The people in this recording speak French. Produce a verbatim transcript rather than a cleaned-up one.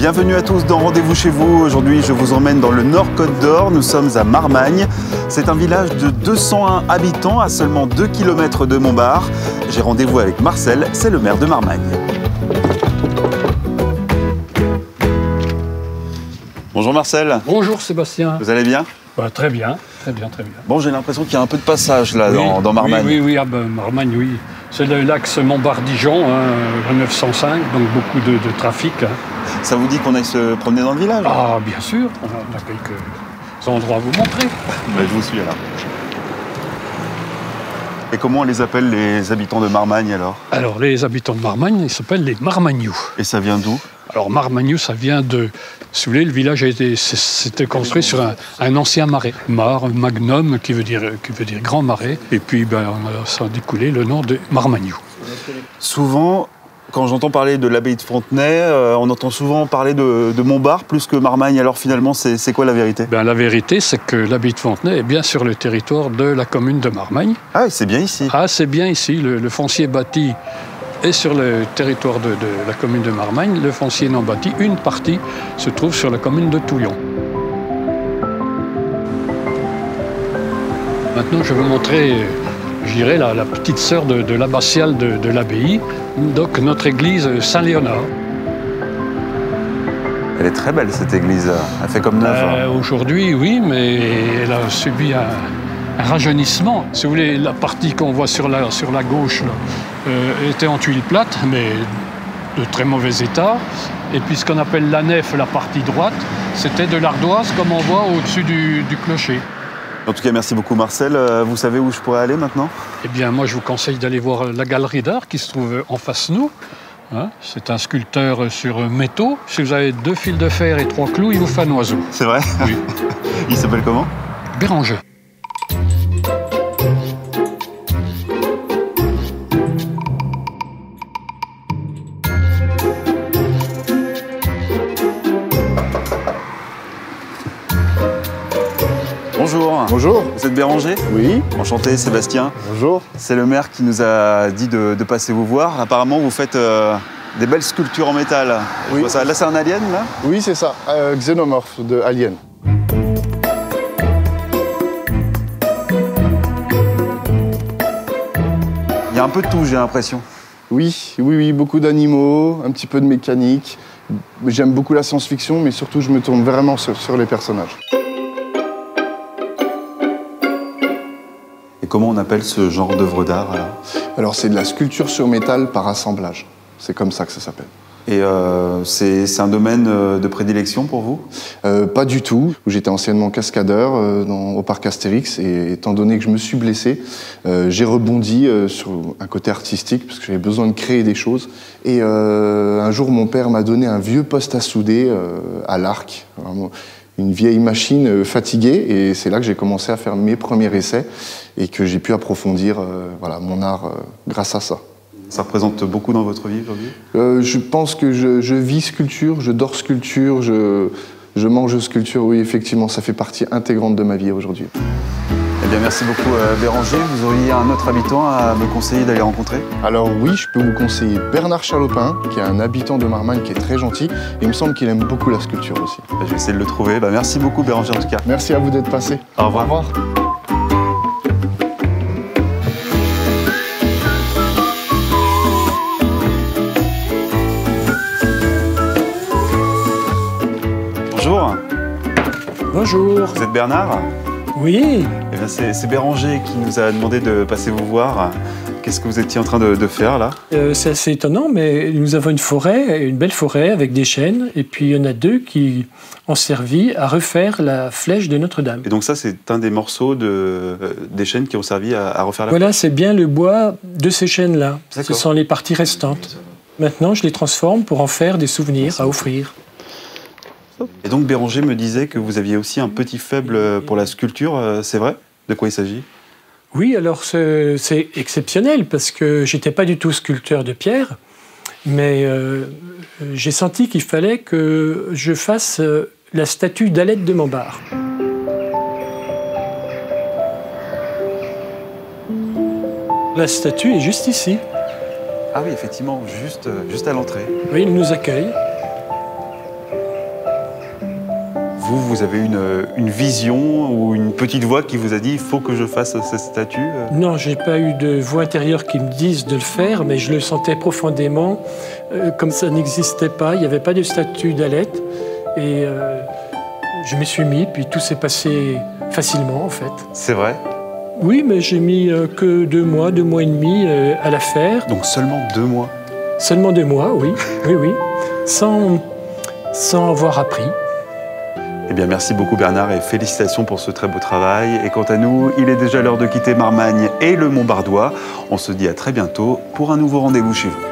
Bienvenue à tous dans Rendez-vous chez vous. Aujourd'hui, je vous emmène dans le Nord-Côte d'Or. Nous sommes à Marmagne. C'est un village de deux cent un habitants à seulement deux kilomètres de Montbard. J'ai rendez-vous avec Marcel, c'est le maire de Marmagne. Bonjour Marcel. Bonjour Sébastien. Vous allez bien? Bah, très bien, très bien, très bien. Bon, j'ai l'impression qu'il y a un peu de passage là oui, dans, dans Marmagne. Oui, oui, oui, ah ben, Marmagne, oui. C'est l'axe Montbard-Dijon, hein, neuf cent cinq, donc beaucoup de, de trafic. Hein. Ça vous dit qu'on aille se promener dans le village? Ah, bien sûr, on a, on a quelques endroits à vous montrer. Ben, je vous suis alors. Et comment on les appelle les habitants de Marmagne alors? Alors, les habitants de Marmagne, ils s'appellent les Marmagnoux. Et ça vient d'où? Alors, Marmagnoux, ça vient de... Si vous voulez, le village a été, c'était construit sur un, un ancien marais. Mar, magnum, qui veut dire, qui veut dire grand marais. Et puis, ben, on a, ça a découlé le nom de Marmagnoux. Souvent, quand j'entends parler de l'abbaye de Fontenay, euh, on entend souvent parler de, de Montbard plus que Marmagne. Alors finalement, c'est quoi la vérité? Ben, la vérité, c'est que l'abbaye de Fontenay est bien sur le territoire de la commune de Marmagne. Ah, c'est bien ici. Ah, c'est bien ici. Le, le foncier bâti est sur le territoire de, de la commune de Marmagne. Le foncier non bâti, une partie, se trouve sur la commune de Touillon. Maintenant, je vais vous montrer, je dirais, la, la petite sœur de, de l'abbatiale de, de l'abbaye, donc notre église Saint-Léonard. Elle est très belle, cette église. Elle fait comme neuve. Euh, Aujourd'hui, oui, mais elle a subi un, un rajeunissement. Si vous voulez, la partie qu'on voit sur la, sur la gauche là, euh, était en tuiles plates, mais de très mauvais état. Et puis ce qu'on appelle la nef, la partie droite, c'était de l'ardoise, comme on voit au-dessus du, du clocher. En tout cas, merci beaucoup Marcel. Vous savez où je pourrais aller maintenant? Eh bien, moi, je vous conseille d'aller voir la galerie d'art qui se trouve en face de nous. Hein, c'est un sculpteur sur métaux. Si vous avez deux fils de fer et trois clous, il vous fait un oiseau. C'est vrai? Oui. Il s'appelle comment? Béranger. Bonjour. Bonjour. Vous êtes Béranger? Oui. Enchanté, Sébastien. Bonjour. C'est le maire qui nous a dit de, de passer vous voir. Apparemment, vous faites euh, des belles sculptures en métal. Oui. Je vois ça. Là, c'est un alien, là? Oui, c'est ça. Euh, xénomorphe de Alien. Il y a un peu de tout, j'ai l'impression. Oui, oui, oui, beaucoup d'animaux, un petit peu de mécanique. J'aime beaucoup la science-fiction, mais surtout, je me tourne vraiment sur, sur les personnages. Et comment on appelle ce genre d'œuvre d'art alors? Alors, c'est de la sculpture sur métal par assemblage. C'est comme ça que ça s'appelle. Et euh, c'est un domaine de prédilection pour vous? euh, Pas du tout. J'étais anciennement cascadeur euh, dans, au parc Astérix et étant donné que je me suis blessé, euh, j'ai rebondi euh, sur un côté artistique parce que j'avais besoin de créer des choses. Et euh, un jour, mon père m'a donné un vieux poste à souder euh, à l'arc, une vieille machine euh, fatiguée, et c'est là que j'ai commencé à faire mes premiers essais et que j'ai pu approfondir euh, voilà, mon art euh, grâce à ça. Ça représente beaucoup dans votre vie aujourd'hui? euh, Je pense que je, je vis sculpture, je dors sculpture, je, je mange sculpture. Oui, effectivement, ça fait partie intégrante de ma vie aujourd'hui. Eh bien, merci beaucoup euh, Béranger. Vous auriez un autre habitant à me conseiller d'aller rencontrer? Alors oui, je peux vous conseiller Bernard Chalopin, qui est un habitant de Marmagne qui est très gentil. Et il me semble qu'il aime beaucoup la sculpture aussi. Je vais essayer de le trouver. Bah, merci beaucoup Béranger en tout cas. Merci à vous d'être passé. Au revoir. Au revoir. Bonjour. Bonjour. Vous êtes Bernard? Oui. Eh bien, c'est Béranger qui nous a demandé de passer vous voir. Qu'est-ce que vous étiez en train de, de faire là? euh, C'est assez étonnant, mais nous avons une forêt, une belle forêt avec des chênes, et puis il y en a deux qui ont servi à refaire la flèche de Notre-Dame. Et donc ça, c'est un des morceaux de, euh, des chênes qui ont servi à, à refaire la Voilà, c'est bien le bois de ces chênes-là. Ce sont les parties restantes. Maintenant, je les transforme pour en faire des souvenirs à offrir. Et donc Béranger me disait que vous aviez aussi un petit faible pour la sculpture, c'est vrai? De quoi il s'agit? Oui, alors c'est exceptionnel parce que j'étais pas du tout sculpteur de pierre, mais euh, j'ai senti qu'il fallait que je fasse euh, la statue d'Alette de Montbard. La statue est juste ici. Ah oui, effectivement, juste, juste à l'entrée. Oui, il nous accueille. vous, vous avez une, une vision ou une petite voix qui vous a dit « il faut que je fasse cette statue » ? Non, je n'ai pas eu de voix intérieure qui me dise de le faire, mais je le sentais profondément, euh, comme ça n'existait pas, il n'y avait pas de statue d'Alette. Et euh, je me suis mis, puis tout s'est passé facilement en fait. C'est vrai ? Oui, mais j'ai mis euh, que deux mois, deux mois et demi euh, à la faire. Donc seulement deux mois ? Seulement deux mois, oui, oui, oui, sans, sans avoir appris. Eh bien, merci beaucoup Bernard et félicitations pour ce très beau travail. Et quant à nous, il est déjà l'heure de quitter Marmagne et le Mont Bardois. On se dit à très bientôt pour un nouveau rendez-vous chez vous.